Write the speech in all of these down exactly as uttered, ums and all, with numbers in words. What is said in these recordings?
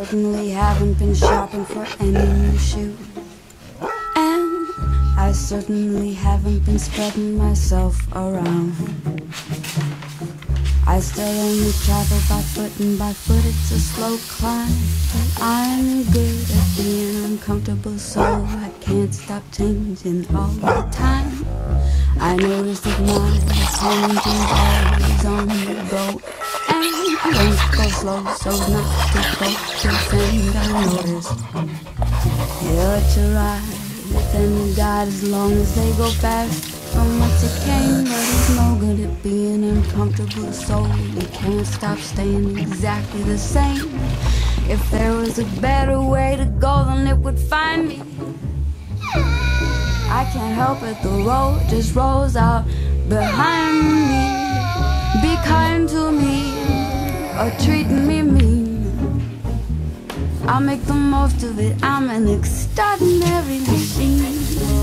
certainly haven't been shopping for any new shoes. And I certainly haven't been spreading myself around. I still only travel by foot, and by foot it's a slow climb. But I'm good at being uncomfortable, so I can't stop changing all the time. I notice that my attention's always on the go, and I don't go slow so as not to focus. And I notice you let you ride, then you guide as long as they go fast from whence it came. But it's no good at being uncomfortable, so you can't stop staying exactly the same. If there was a better way to go, then it would find me. I can't help it, the road just rolls out behind me. Be kind to me, or treat me mean, I'll make the most of it. I'm an extraordinary machine.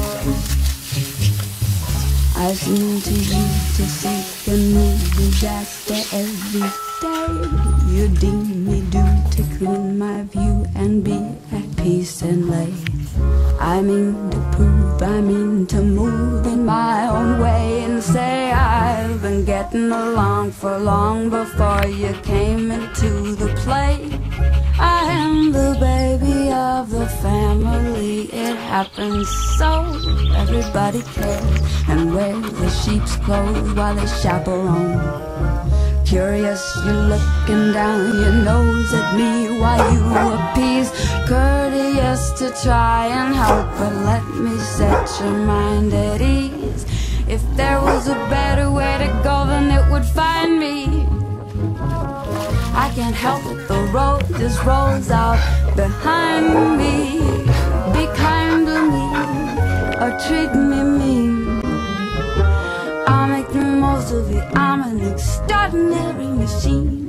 I seem to you to seek a new disaster every day. You deem me due to clean my view and be at peace and lay. I mean to prove, I mean to move in my own way, and say I've been getting along for long before you came into the play. I am the baby of the family, it happens so. Everybody cares and wears the sheep's clothes while they chaperone. Curious, you're looking down your nose at me while you appease. Courteous to try and help, but let me set your mind at ease. If there was a better way to go, then it would find me. I can't help it, the road just rolls out behind me. Be kind to me, or treat me mean, I'll make the most of it. I'm an extraordinary machine.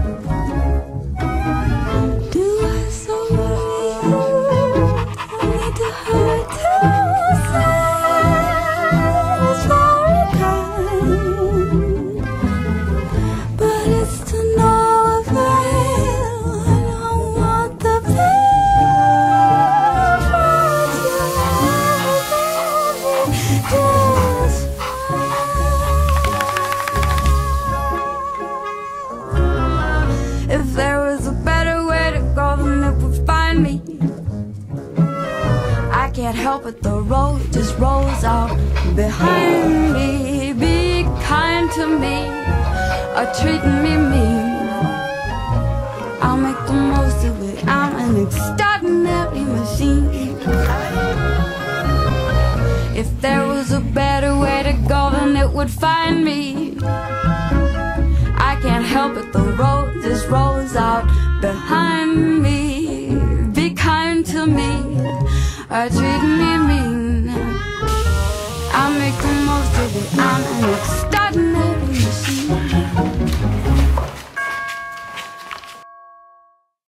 Do I so worry you? I need to hurt to say it's very kind, but it's to no avail. I don't want the pain. Just if there was a better way to go, then it would find me. I can't help it, the road just rolls out behind me. Be kind to me, or treat me mean, I'll make the most of it. I'm an extraordinary machine. If there was a better way to go, then it would find me. I can't help it, the road just rolls out behind me. Be kind to me, or treat me mean, I'll make the most of it. I'm an extraordinary